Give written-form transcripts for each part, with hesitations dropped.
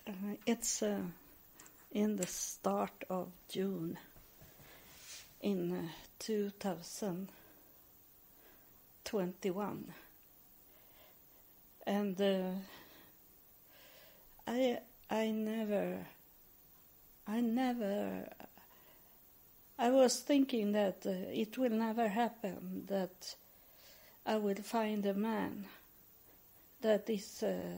It's in the start of June in 2021, and I was thinking that it will never happen that I will find a man that is a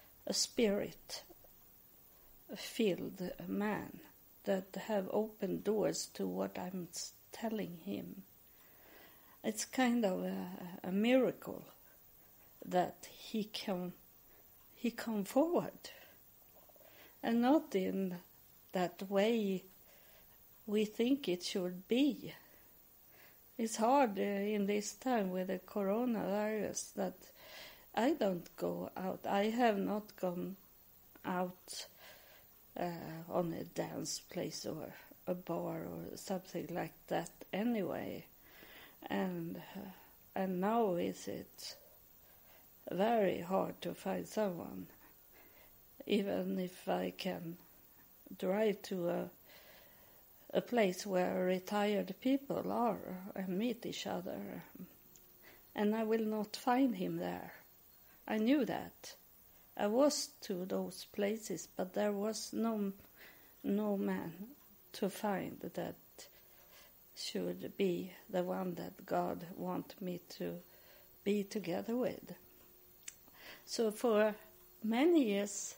spirit-filled man that have opened doors to what I'm telling him. It's kind of a miracle that he come forward, and not in that way we think it should be. It's hard in this time with the coronavirus that I don't go out. I have not gone out on a dance place or a bar or something like that anyway. And now is it very hard to find someone, even if I can drive to a place where retired people are and meet each other, and I will not find him there. I knew that. I was to those places, but there was no man to find that should be the one that God want me to be together with. So for many years,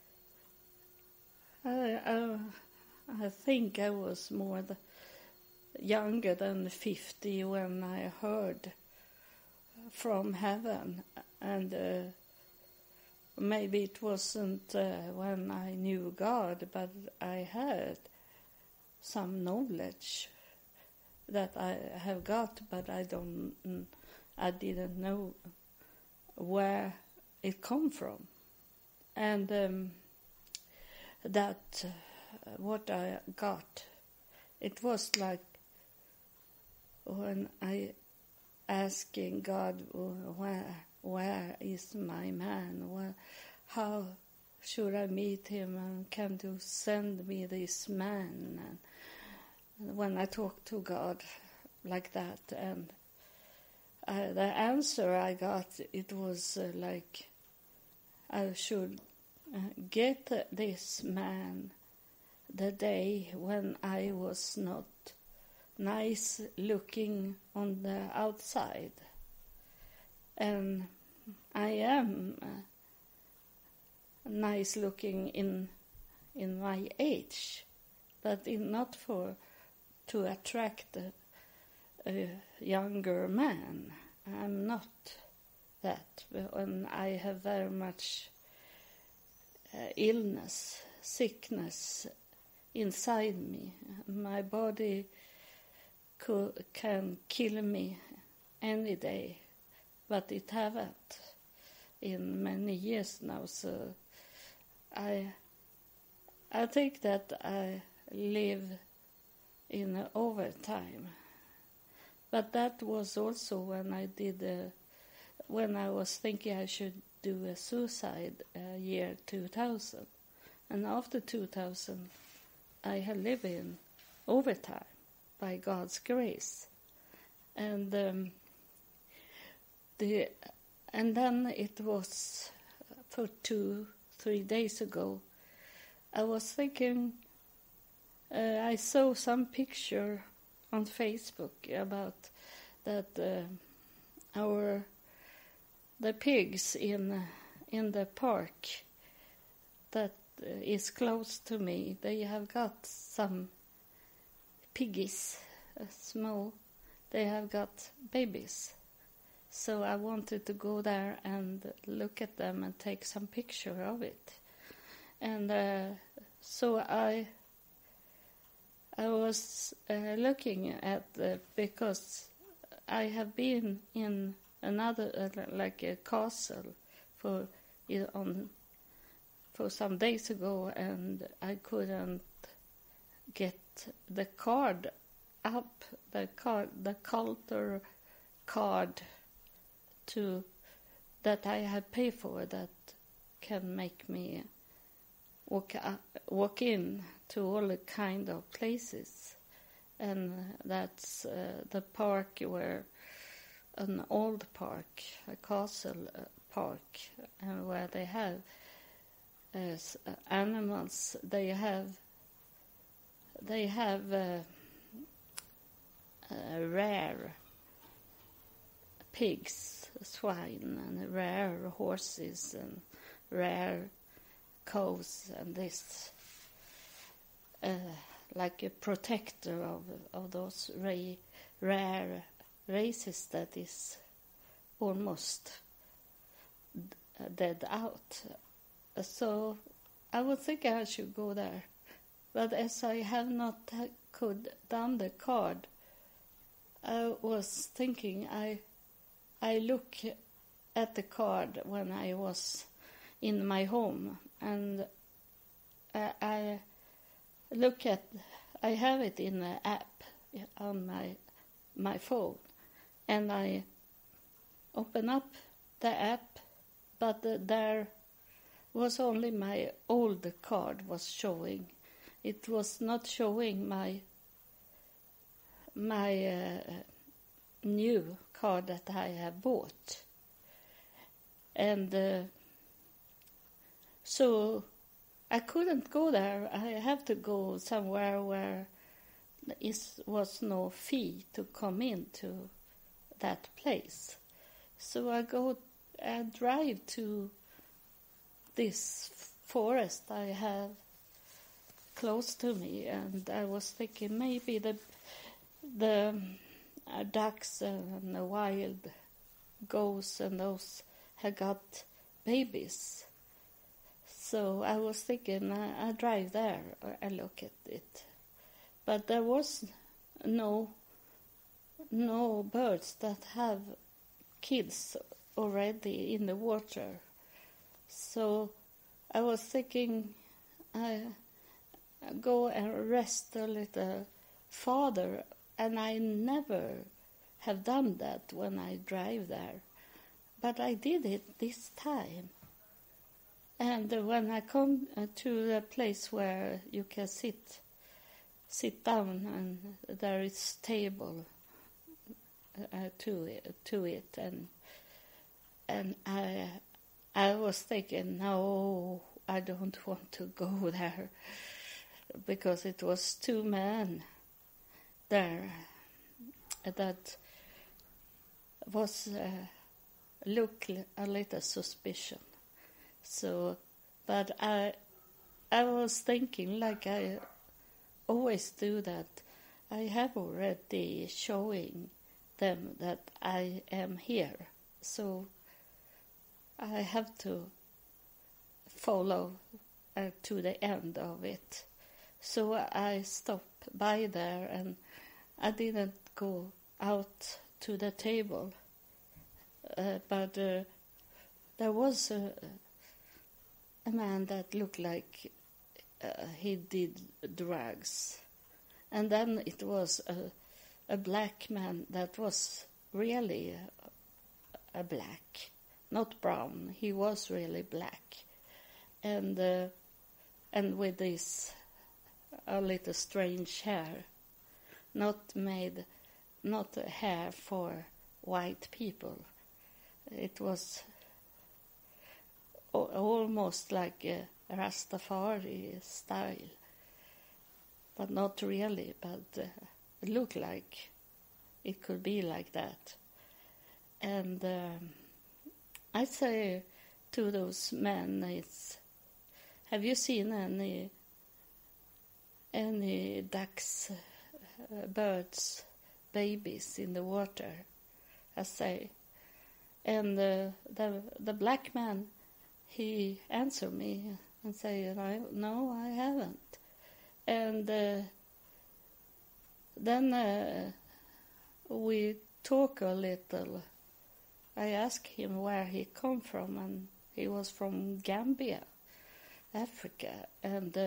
I think I was younger than 50 when I heard from heaven, and maybe it wasn't when I knew God, but I had some knowledge that I have got, but I didn't know where it come from, and that what I got, it was like when I asking God, where is my man? How should I meet him? And can you send me this man? And when I talked to God like that, and the answer I got, it was like I should get this man the day when I was not nice looking on the outside. And I am nice looking in my age, but not to attract a younger man. I'm not that. And I have very much illness, sickness inside me. My body can kill me any day, but it haven't in many years now. So I think that I live in overtime. But that was also when when I was thinking I should do a suicide year 2000. And after 2000, I have lived in overtime by God's grace. And then it was for 2-3 days ago, I was thinking, I saw some picture on Facebook about that the pigs in the park that is close to me, they have got some piggies, small, they have got babies. So I wanted to go there and look at them and take some picture of it. And so I was looking at because I have been in another like a castle for some days ago, and I couldn't get the card up, the culture card to that I had paid for that can make me walk in to all the kind of places, and that's the park where an old park, a castle park, and where they have animals. They have rare pigs, swine, and rare horses, and rare cows, and this like a protector of those rare races that is almost dead out. So I would think I should go there, but as I have not could done the card, I was thinking I look at the card when I was in my home, and I have it in an app on my phone, and I open up the app, but there was only my old card was showing. It was not showing my new card that I have bought. And so I couldn't go there. I have to go somewhere where there was no fee to come into that place. So I drive to this forest I have close to me, and I was thinking maybe the ducks and the wild goats and those had got babies. So I was thinking I drive there or I look at it. But there was no birds that have kids already in the water. So I was thinking I go and rest a little farther, and I never have done that when I drive there. But I did it this time. And when I come to a place where you can sit down, and there is table to it, and I was thinking, no, I don't want to go there, because it was two men there that was look a little suspicion. So, but I was thinking, like I always do, that I have already showing them that I am here. So I have to follow to the end of it. So I stopped by there, and I didn't go out to the table. But there was a man that looked like he did drugs. And then it was a black man that was really a black, not brown. He was really black. And with this a little strange hair, not a hair for white people. It was almost like a Rastafari style, but not really, but it looked like it could be like that. And I say to those men, have you seen any ducks, birds, babies in the water? I say. And the black man, he answered me and said, no, I haven't. And then we talk a little. I asked him where he come from, and he was from Gambia, Africa. And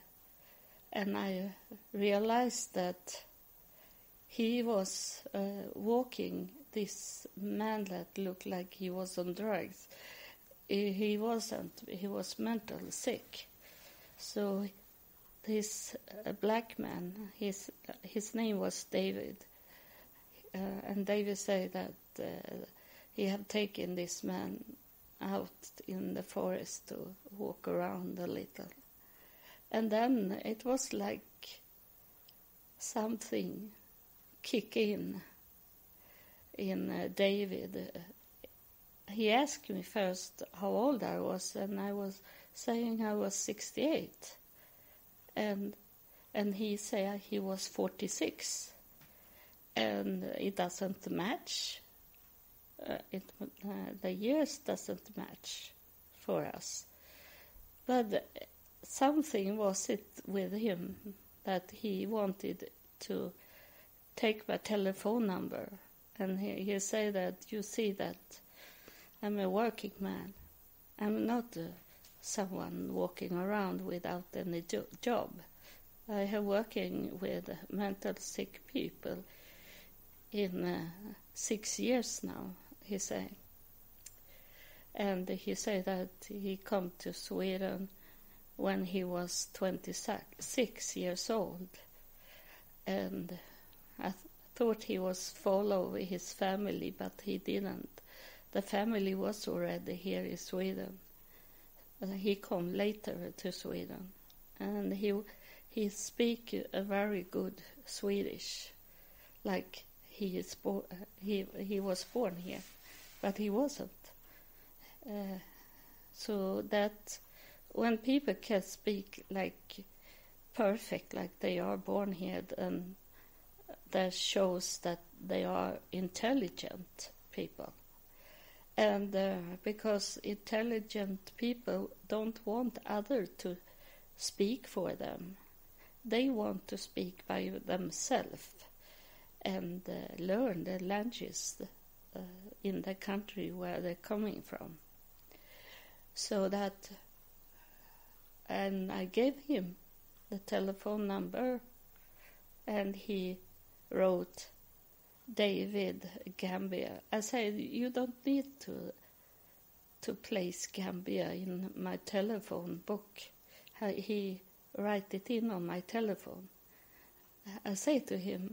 I realized that he was walking this man that looked like he was on drugs. He wasn't. He was mentally sick. So this black man, his name was David, and David said that he had taken this man out in the forest to walk around a little. And then it was like something kick in David. He asked me first how old I was, and I was saying I was 68. And he said he was 46. And it doesn't match. The years doesn't match for us. But something was it with him that he wanted to take my telephone number. And he said that, you see that I'm a working man. I'm not someone walking around without any job. I have working with mental sick people in 6 years now, he said. And he said that he come to Sweden when he was 26 years old. And I thought he was follow his family, but he didn't. The family was already here in Sweden. He come later to Sweden, and he speak a very good Swedish, like he was born here, but he wasn't. So that when people can speak like perfect, like they are born here, then that shows that they are intelligent people. And because intelligent people don't want others to speak for them. They want to speak by themselves and learn the languages in the country where they're coming from. So that, and I gave him the telephone number, and he wrote David, Gambia. I said, you don't need to place Gambia in my telephone book. He write it in on my telephone. I say to him,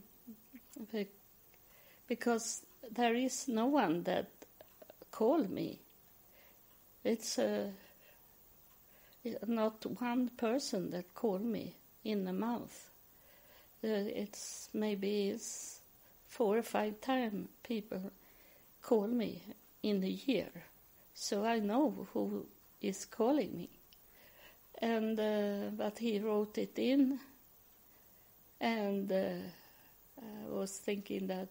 because there is no one that called me. It's not one person that called me in a month. It's maybe 4 or 5 times people call me in a year. So I know who is calling me. And but he wrote it in, and I was thinking that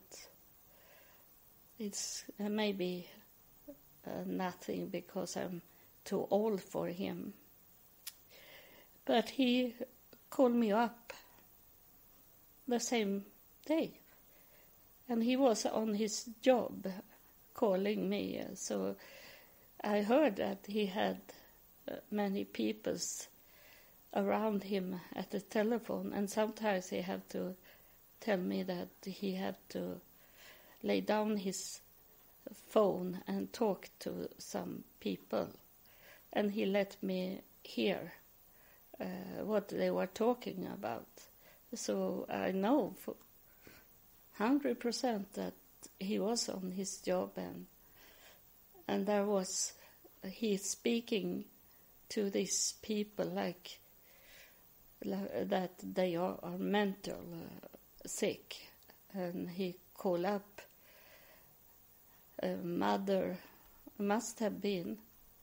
it's maybe nothing because I'm too old for him. But he called me up the same day, and he was on his job calling me. So I heard that he had many people around him at the telephone, and sometimes he had to tell me that he had to lay down his phone and talk to some people, and he let me hear what they were talking about. So I know for 100% that he was on his job, and there was he speaking to these people like that they are mental sick, and he called up a mother, must have been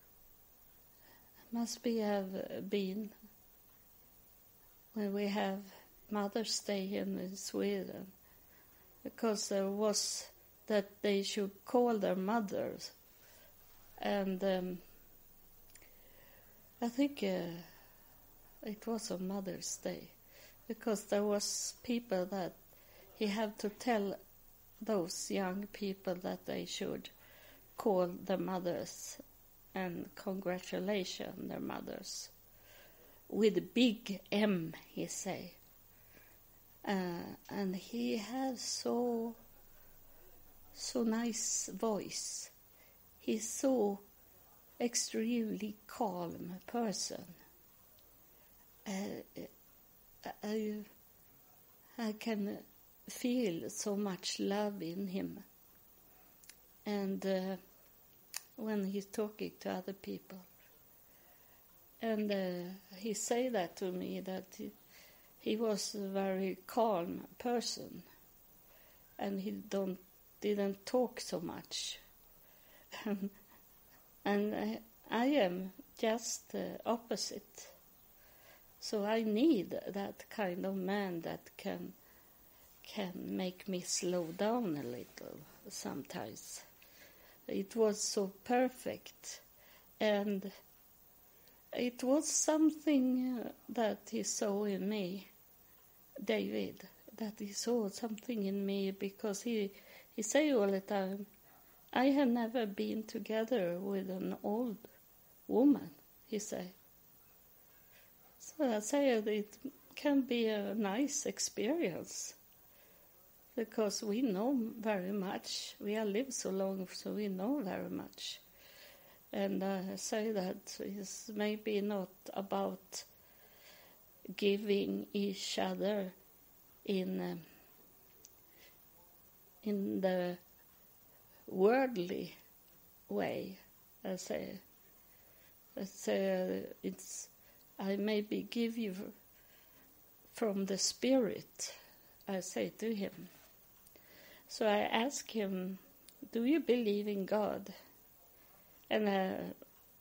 when we have Mother's Day in Sweden, because there was that they should call their mothers, and I think it was on Mother's Day, because there was people that he had to tell those young people that they should call their mothers and congratulate their mothers with big M, he say. And he has so nice voice. He's so extremely calm person. I can feel so much love in him. And when he's talking to other people. And he said that to me, that he was a very calm person. And he didn't talk so much. And I am just the opposite. So I need that kind of man that can make me slow down a little sometimes. It was so perfect, and it was something that he saw in me, David, that he saw something in me, because he say all the time, I have never been together with an old woman, he say. So I say it can be a nice experience, because we know very much. We have lived so long, so we know very much. And I say that it's maybe not about giving each other in the worldly way. I say it's. I maybe give you from the Spirit, I say to him. So I ask him, do you believe in God? And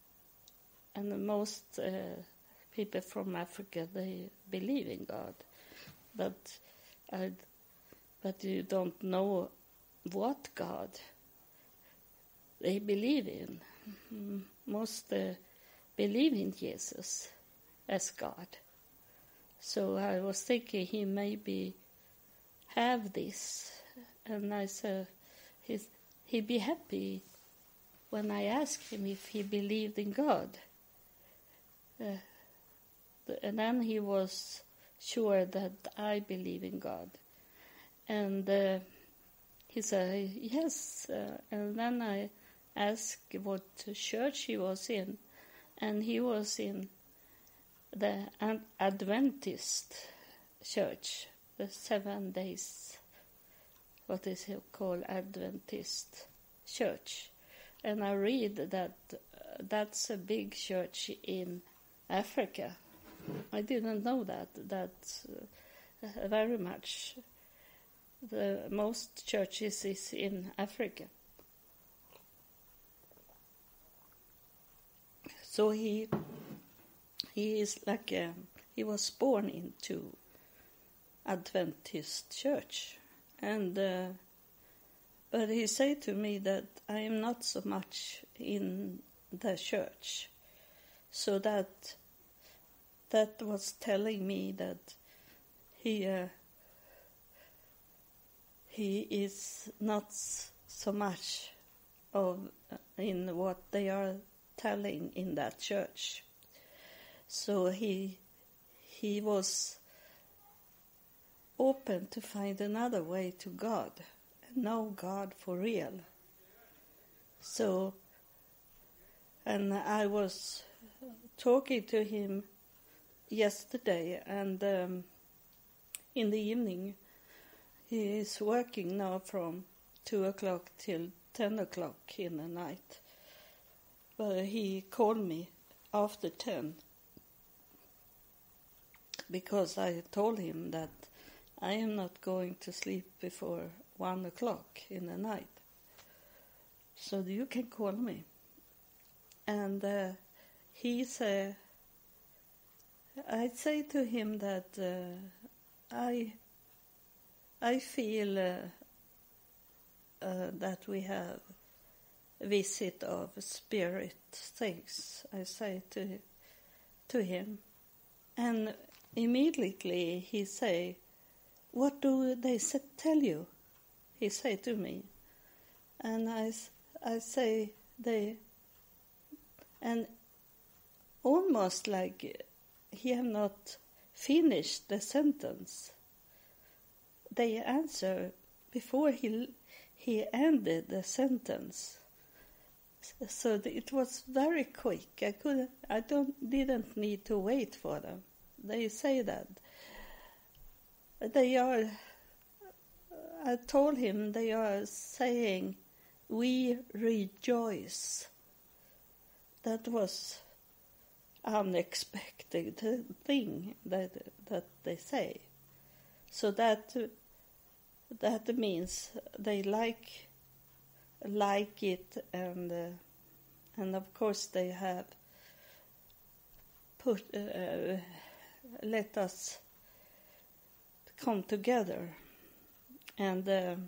most people from Africa, they believe in God. But you don't know what God they believe in. Most believe in Jesus as God. So I was thinking he maybe have this, and I said he'd be happy when I asked him if he believed in God. And then he was sure that I believe in God. And he said, yes. And then I asked what church he was in. And he was in the Adventist church, the 7 days, what is it called, Adventist church. And I read that that's a big church in Africa. I didn't know that very much. The most churches is in Africa. So he is like he was born into Adventist church, and but he said to me that I am not so much in the church, so that was telling me that he is not so much of in what they are telling in that church. So he was open to find another way to God, and know God for real. So, and I was talking to him yesterday, and in the evening, he is working now from 2 o'clock till 10 o'clock in the night. But he called me after 10, because I told him that I am not going to sleep before 1 o'clock in the night. So you can call me. And he said, I say to him that I feel that we have a visit of spirit things, I say to him. And immediately he say, what do they tell you? He say to me. And I say they, and almost like he have not finished the sentence. They answer before he ended the sentence. So it was very quick. I didn't need to wait for them. They say that. They are, I told him they are saying, we rejoice. That was unexpected thing that they say. So that means they like it, and of course they have let us come together, and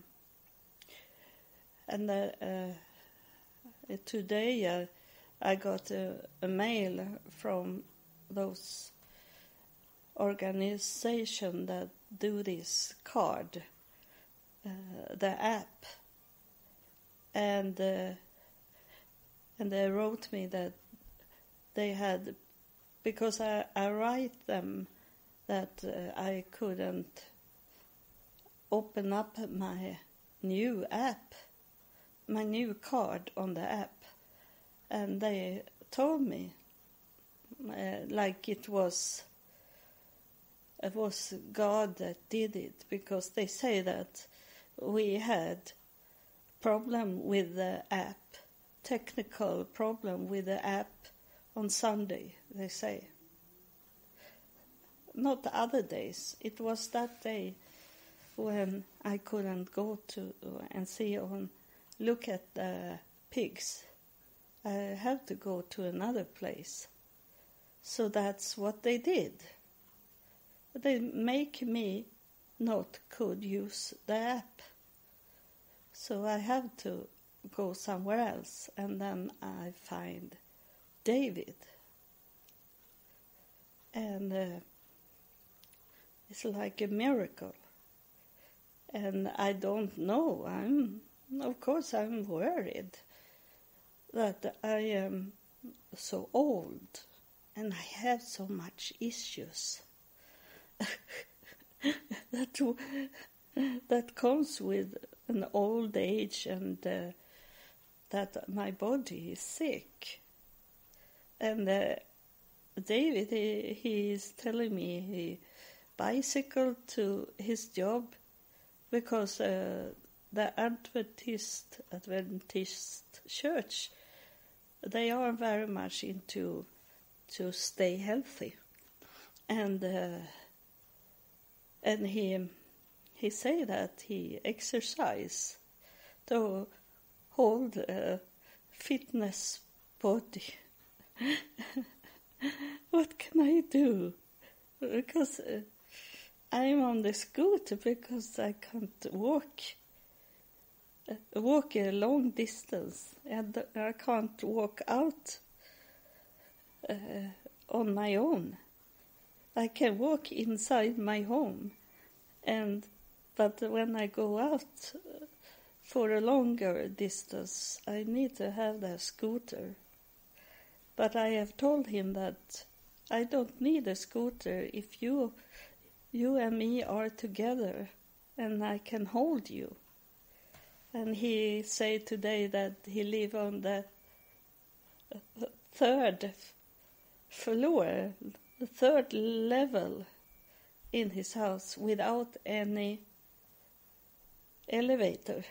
today I got a mail from those organization that do this card, the app, and they wrote me that they had, because I write them that I couldn't open up my new app, my new card on the app, and they told me like it was God that did it, because they say that we had problem with the app, technical problem with the app on Sunday, they say. Not the other days. It was that day when I couldn't go to and see or look at the pigs. I had to go to another place. So that's what they did. They make me not could use the app. So I have to go somewhere else, and then I find David. And it's like a miracle. And I don't know. Of course I'm worried that I am so old and I have so much issues that comes with an old age, and that my body is sick. And David, he is telling me he bicycled to his job because the Adventist church, they are very much into to stay healthy, and he say that he exercise to hold a fitness body. What can I do? Because I'm on the scooter because I can't walk a long distance, and I can't walk out on my own. I can walk inside my home, but when I go out for a longer distance, I need to have the scooter. But I have told him that I don't need a scooter if you and me are together and I can hold you. And he said today that he live on the third floor, the third level in his house without any elevator.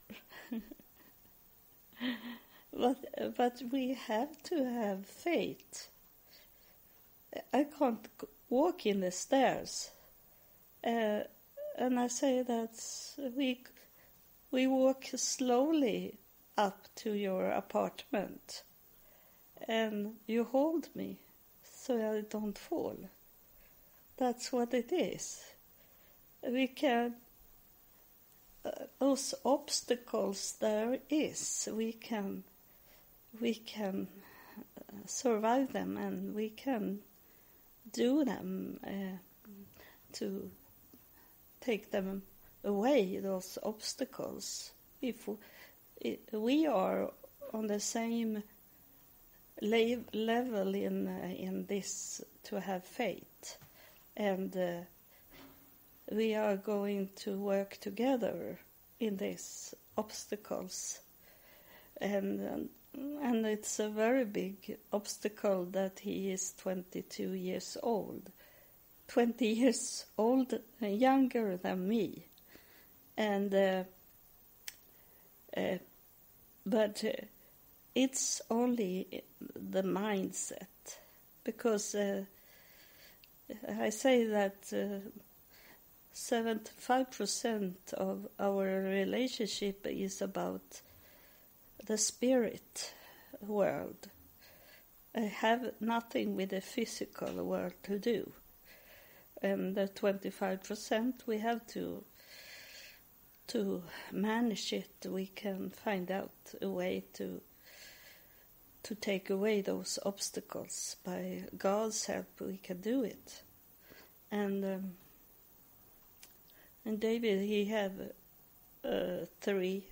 But we have to have faith. I can't walk in the stairs. And I say that we walk slowly up to your apartment, and you hold me so I don't fall. That's what it is. We can, those obstacles there is, we can survive them, and we can do them to take them away, those obstacles. If we are on the same level in this, to have faith, and we are going to work together in these obstacles, and it's a very big obstacle that he is 22 years old 20 years old, younger than me. And but it's only the mindset, because I say that 75% of our relationship is about the spirit world. I have nothing with the physical world to do. And the 25% we have to manage it. We can find out a way to take away those obstacles. By God's help, we can do it. And David, he have 3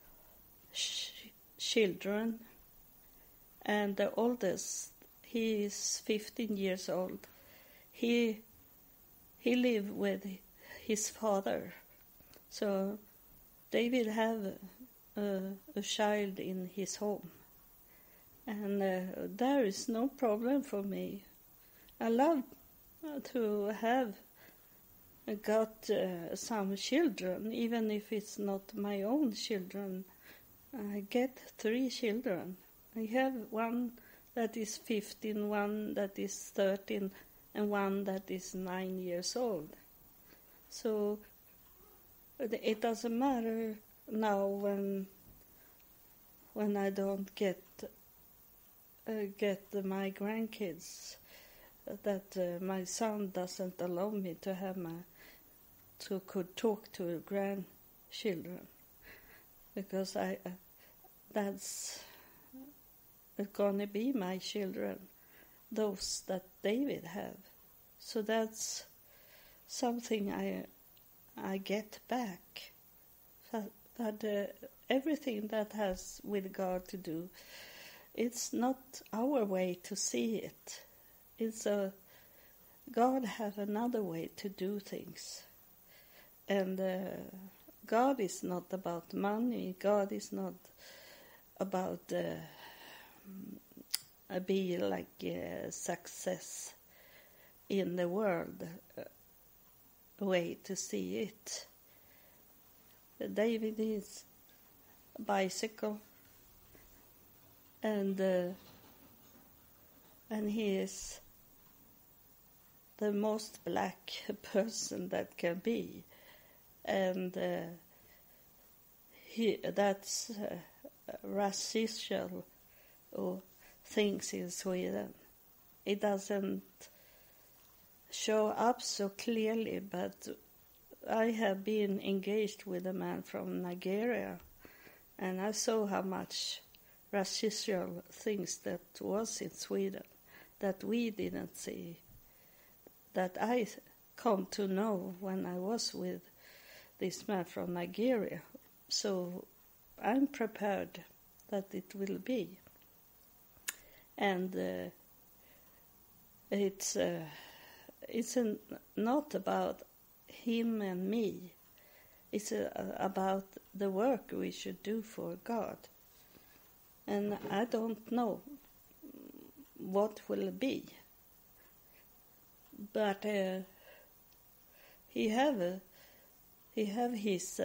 children, and the oldest, he is 15 years old. He lived with his father. So David have a child in his home. And there is no problem for me. I love to have got some children, even if it's not my own children. I get 3 children. I have one that is 15, one that is 13, and one that is 9 years old. So it doesn't matter now when I don't get my grandkids, that my son doesn't allow me to have could talk to grandchildren, because that's gonna be my children, those that David have. So that's something I get back. But everything that has with God to do, it's not our way to see it. It's God have another way to do things. And God is not about money. God is not about be like success in the world way to see it. David is a bicycle, and he is the most black person that can be, and that's racial things in Sweden. It doesn't show up so clearly, but I have been engaged with a man from Nigeria, and I saw how much racial things that was in Sweden that we didn't see, that I come to know when I was with this man from Nigeria. So I'm prepared that it will be. And it's not about him and me. It's about the work we should do for God. And I don't know what will be. But he have his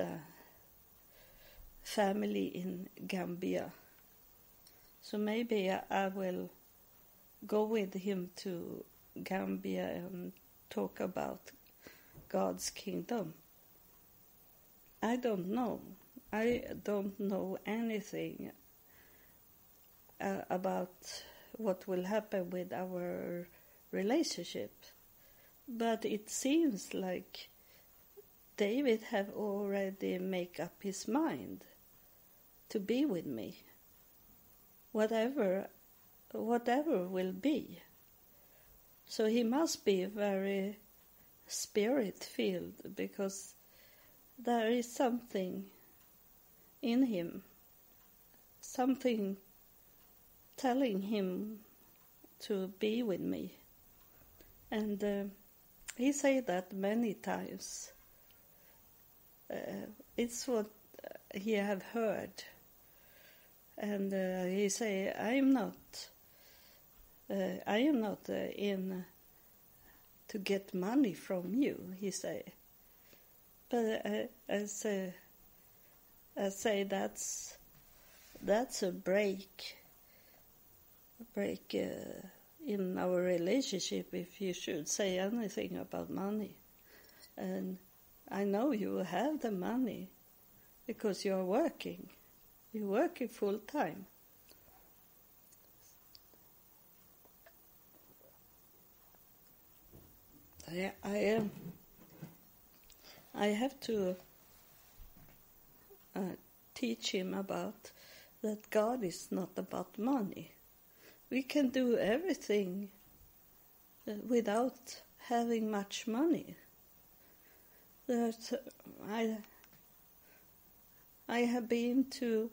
family in Gambia. So maybe I will go with him to Gambia and talk about God's kingdom. I don't know. I don't know anything about what will happen with our relationship. But it seems like David have already made up his mind to be with me. Whatever will be. So he must be very spirit-filled, because there is something in him, something telling him to be with me. And he said that many times. It's what he have heard. And he say, I am not in to get money from you, he say. But I say that's a break in our relationship if you should say anything about money. And I know you have the money because you're working. You're working full time. I have to teach him about that God is not about money. We can do everything without having much money. I have been to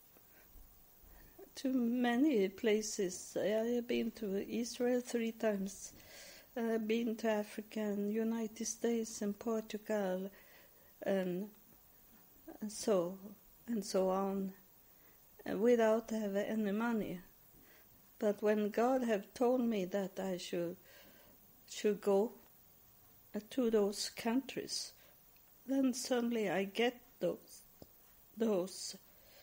many places. I have been to Israel 3 times. I've been to Africa and United States and Portugal and so on, without having any money. But when God have told me that I should go to those countries, then suddenly I get those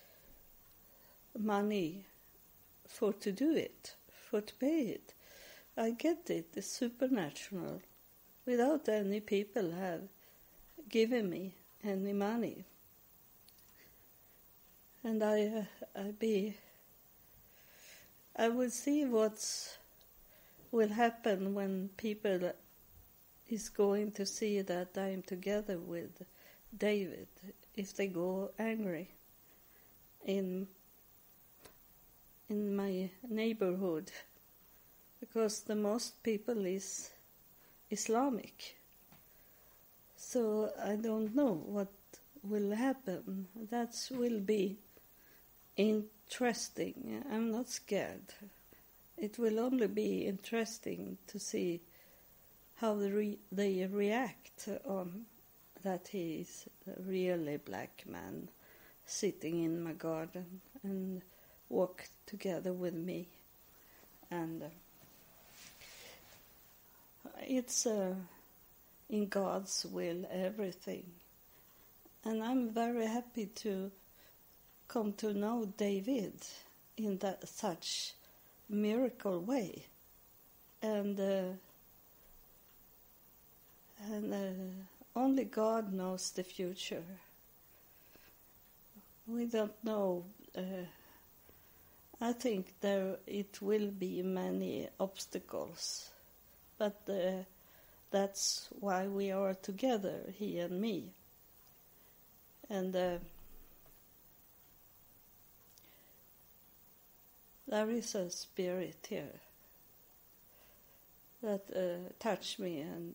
money for to do it, for to pay it. I get it. It's supernatural, without any people have given me any money. And I will see what will happen when people is going to see that I'm together with David, if they go angry in my neighborhood, because the most people is Islamic. So I don't know what will happen. That will be interesting. I'm not scared. It will only be interesting to see how they react on that he is a really black man sitting in my garden and walk together with me. And it's in God's will, everything. And I'm very happy to come to know David in that such miracle way. And only God knows the future. We don't know. I think it will be many obstacles, but that's why we are together, he and me. And there is a spirit here that touched me, and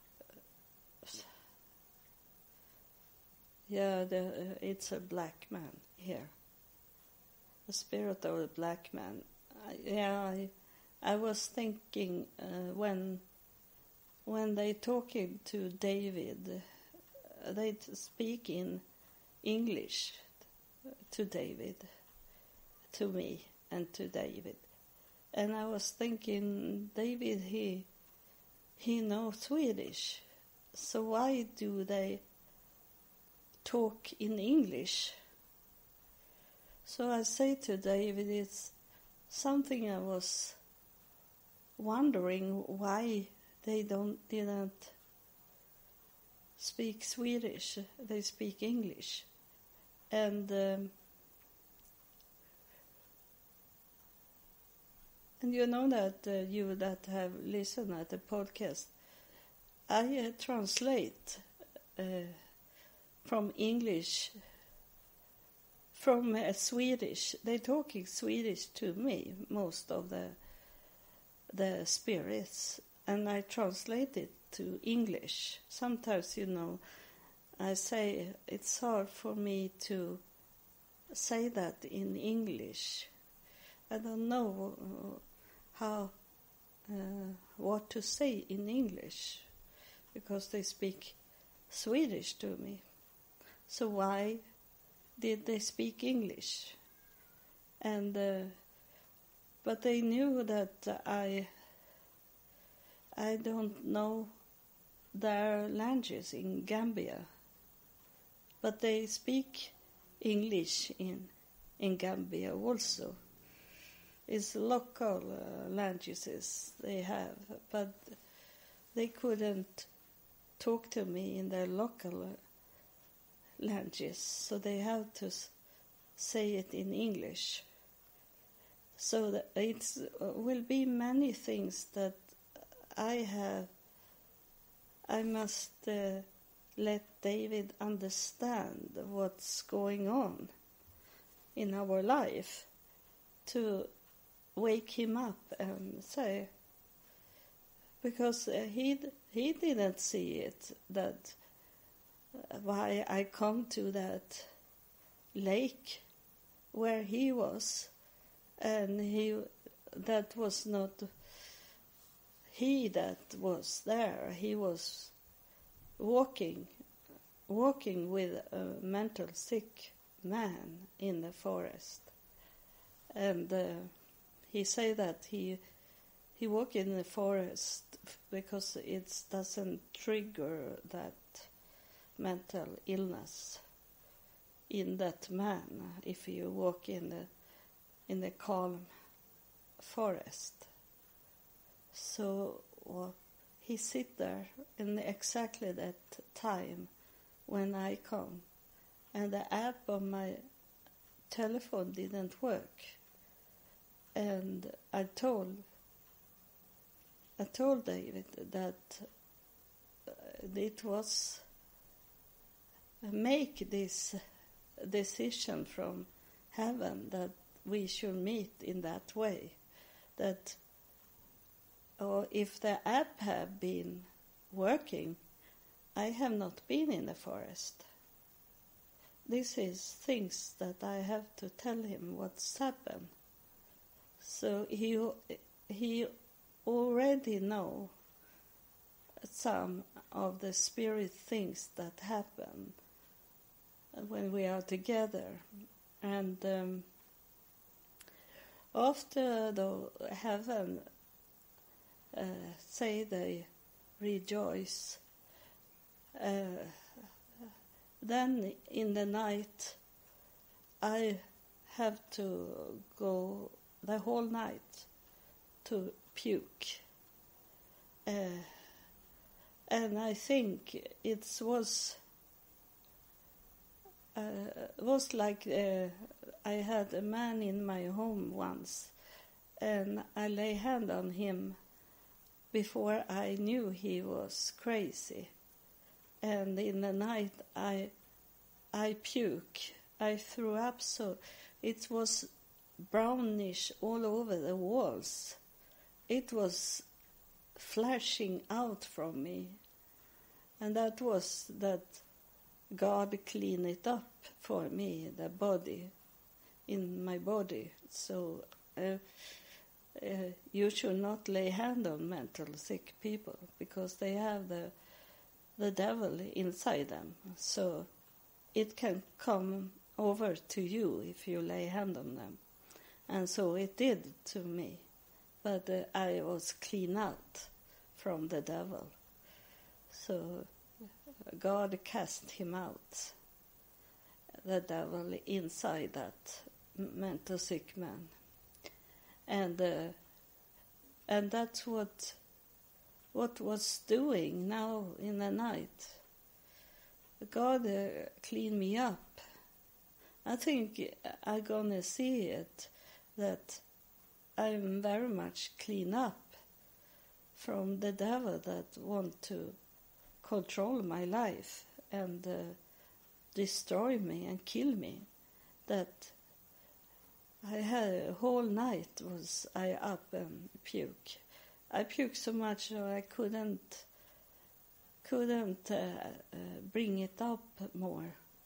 it's a black man here, the spirit of a black man. I was thinking when they talking to David, they speak in English to David, to me and to David, and I was thinking, David, he knows Swedish, so why do they talk in English? So I say to David, it's something I was wondering why they didn't speak Swedish, they speak English. And you know that you that have listened at the podcast, I translate from English, from Swedish. They talking Swedish to me, most of the spirits, and I translate it to English. Sometimes, I say it's hard for me to say that in English. I don't know what to say in English, because they speak Swedish to me. So why did they speak English? And but they knew that I I don't know their languages in Gambia, but they speak English in Gambia also. It's local languages they have, but they couldn't talk to me in their local languages, so they have to say it in English. So that it will be many things that I must let David understand what's going on in our life, to wake him up and say, because he didn't see it, that why I come to that lake where he was, and that was not he that was there. He was walking with a mental sick man in the forest, and he say that he walk in the forest because it doesn't trigger that mental illness in that man if you walk in the calm forest. So he sit there in exactly that time when I come, and the app on my telephone didn't work, and I told David that it was make this decision from heaven that we should meet in that way, that if the app had been working, I have not been in the forest. This is things that I have to tell him what's happened. So he already know some of the spirit things that happen when we are together. And after the heaven say they rejoice, then in the night I have to go the whole night to puke, and I think it was like I had a man in my home once, and I lay hand on him before I knew he was crazy, and in the night I puke, I threw up, so it was brownish all over the walls. It was flashing out from me, and that was that God cleaned it up for me, the body, in my body. So you should not lay hand on mental sick people, because they have the devil inside them. So it can come over to you if you lay hand on them. And so it did to me. But I was clean out from the devil. So God cast him out, the devil inside that mental sick man. And that's what was doing now in the night. God cleaned me up. I think I'm gonna see it, that I'm very much clean up from the devil that want to control my life and destroy me and kill me. That I had a whole night was I up and puke. I puked so much that I couldn't bring it up more.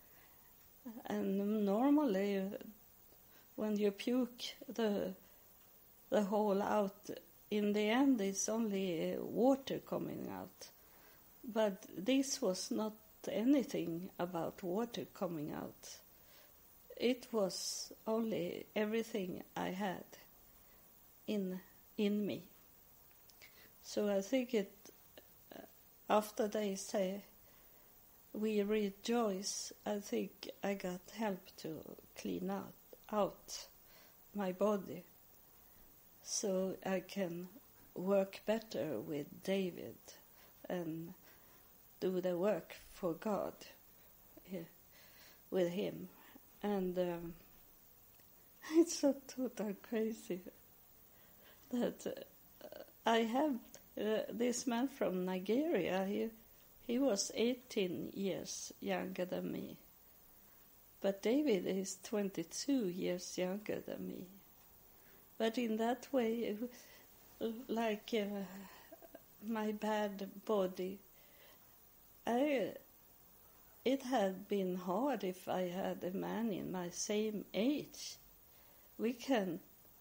And normally, when you puke the whole out, in the end it's only water coming out. But this was not anything about water coming out. It was only everything I had in me. So I think after they say we rejoice, I think I got help to clean out my body so I can work better with David and do the work for God with him. And it's so total crazy that I have this man from Nigeria. He was 18 years younger than me. But David is 22 years younger than me. But in that way, like my bad body, it had been hard if I had a man in my same age. We can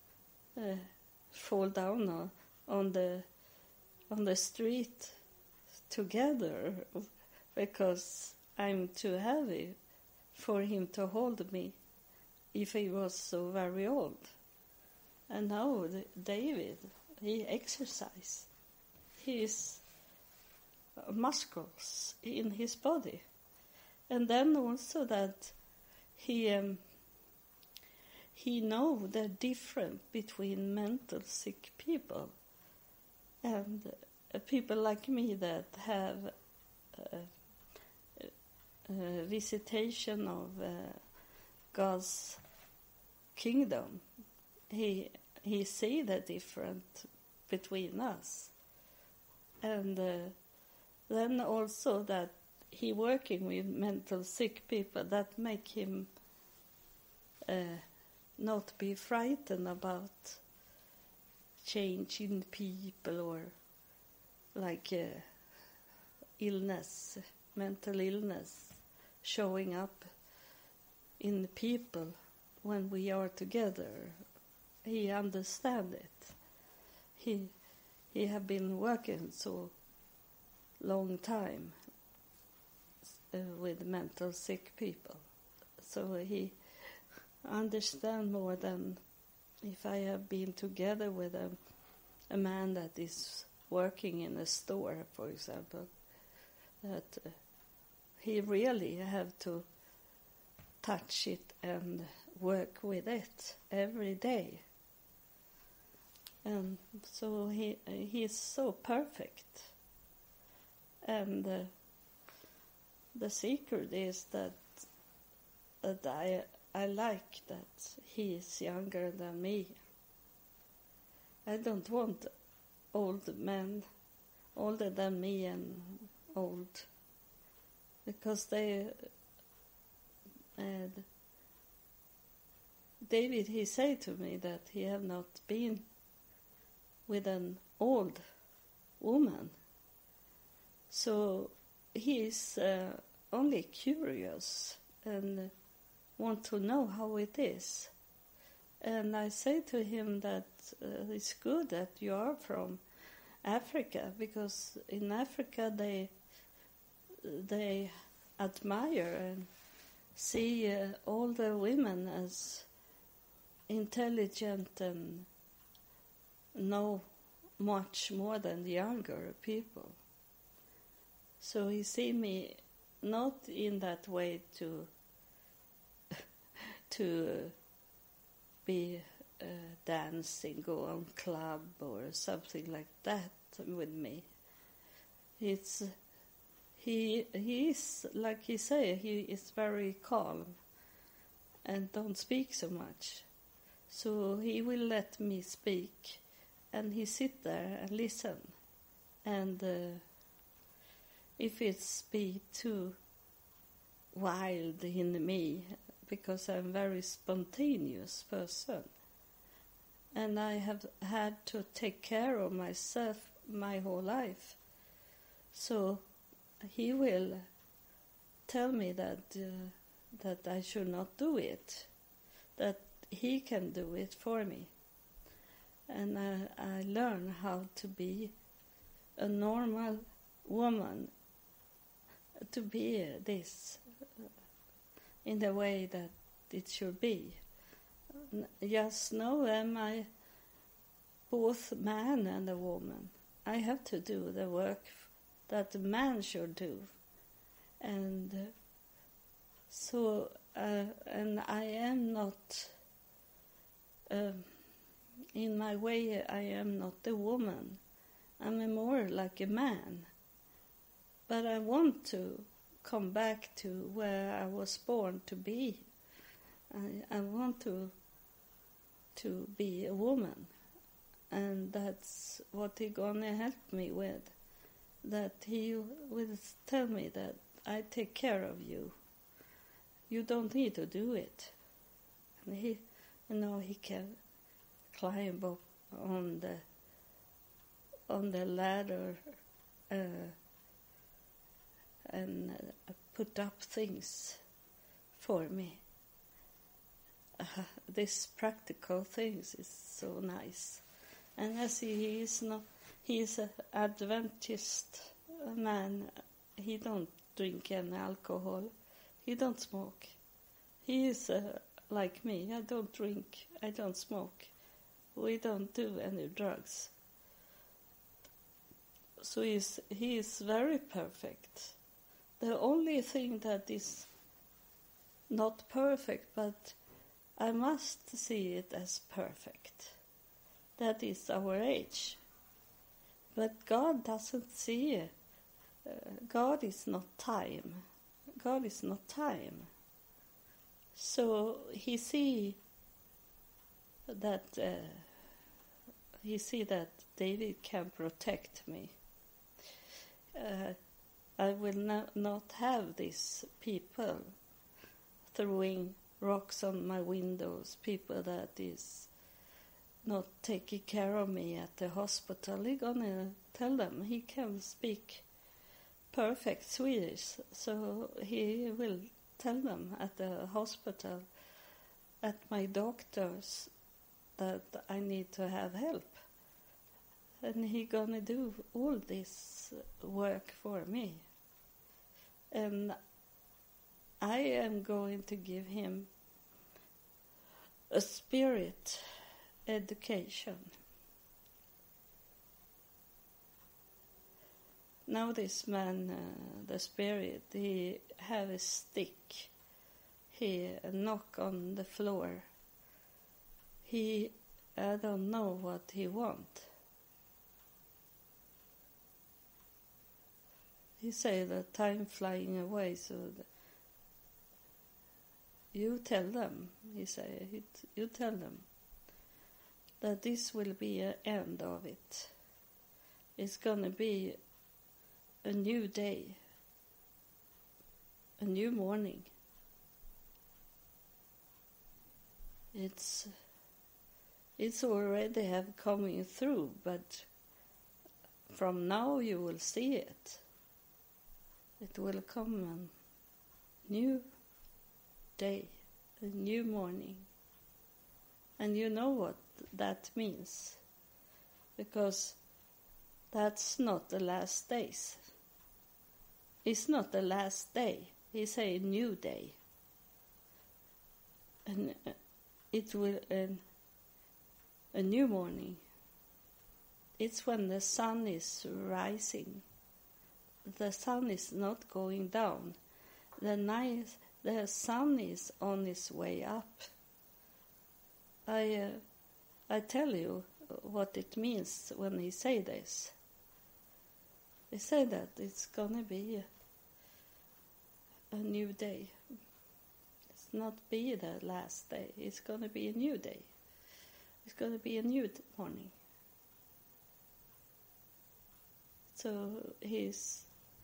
fall down on the street together because I'm too heavy for him to hold me if he was so very old. And now David, he exercises his muscles in his body. And then also that he know the difference between mental sick people and people like me that have visitation of God's kingdom. He see the difference between us, and then also that he working with mental sick people that make him not be frightened about changing people or like illness, mental illness showing up in the people when we are together. He understand it. He have been working so long time with mental sick people, so he understand more than if I have been together with a man that is working in a store, for example, that he really have to touch it and work with it every day. And so he is so perfect. And the secret is that I like that he is younger than me. I don't want old men, older than me and old, because David, he said to me that he have not been with an old woman. So he is only curious and want to know how it is. And I say to him that it's good that you are from Africa, because in Africa they admire and see older women as intelligent and know much more than the younger people. So he see me not in that way to be dancing, go on club or something like that with me. He is, like he say, he is very calm and don't speak so much. So he will let me speak, and he sit there and listen. And if it's be too wild in me, because I'm a very spontaneous person, and I have had to take care of myself my whole life, so he will tell me that I should not do it, that he can do it for me. And I learn how to be a normal woman, to be this in the way that it should be. Just now am I both man and a woman. I have to do the work that the man should do. And and I am not, in my way, I am not a woman. I'm more like a man. But I want to come back to where I was born to be. I want to be a woman. And that's what He's gonna help me with. That He will tell me that I take care of you. You don't need to do it. And He can climb up on the ladder and put up things for me. This practical things is so nice. And as he is an Adventist man. He don't drink any alcohol. He don't smoke. He is like me. I don't drink. I don't smoke. We don't do any drugs. So he is very perfect. The only thing that is not perfect, but I must see it as perfect, that is our age. But God doesn't see it. God is not time. God is not time. So He see that David can protect me. I will not have these people throwing rocks on my windows, people that is not taking care of me at the hospital. He's gonna tell them. He can speak perfect Swedish, so he will tell them at the hospital, at my doctors, that I need to have help. And he gonna do all this work for me. And I am going to give him a spirit education. Now this man, the spirit, he have a stick. He knock on the floor. I don't know what he want. He say the time flying away, so you tell them, he say, you tell them that this will be an end of it. It's gonna be a new day, a new morning. It's already have coming through, but from now you will see it. It will come a new day, a new morning. And you know what that means, because that's not the last days. It's not the last day. It's a new day. And it will a new morning. It's when the sun is rising. The sun is not going down. The sun is on its way up. I tell you what it means when he say this. He say that it's gonna be a new day. It's not be the last day. It's gonna be a new day. It's gonna be a new morning. So he's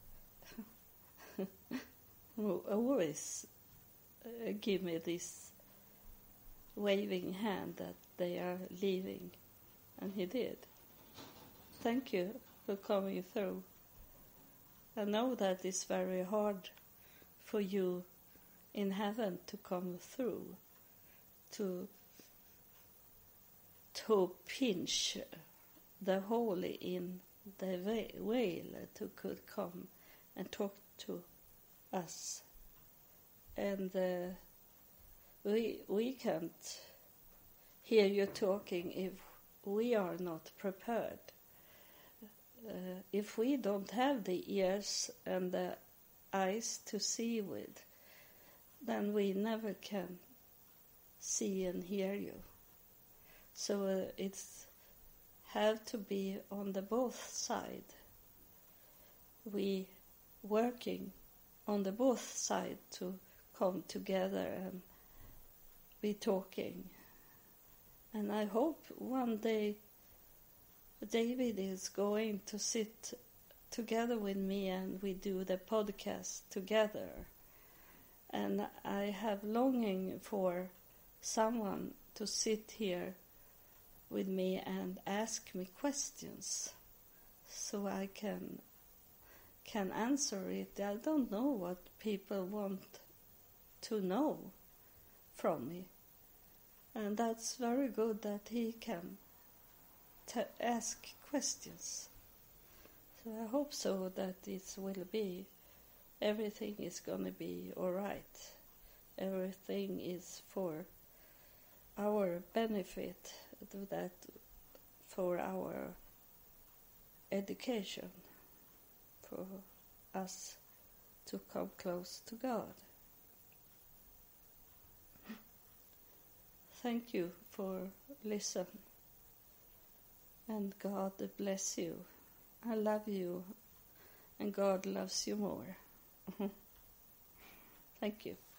always give me this waving hand that they are leaving, and he did. Thank you for coming through. I know that it's very hard for you in heaven to come through, to pinch the hole in the veil to could come and talk to us. And we can't hear you talking if we are not prepared. if we don't have the ears and the eyes to see with, then we never can see and hear you. So it's have to be on the both side. We working on the both side to come together and be talking. And I hope one day David is going to sit together with me and we do the podcast together. And I have longing for someone to sit here with me and ask me questions so I can answer it. I don't know what people want to know from me. And that's very good that he can ask questions. So I hope so that it will be, everything is going to be all right. Everything is for our benefit, that for our education, for us to come close to God. Thank you for listening, and God bless you. I love you, and God loves you more. Thank you.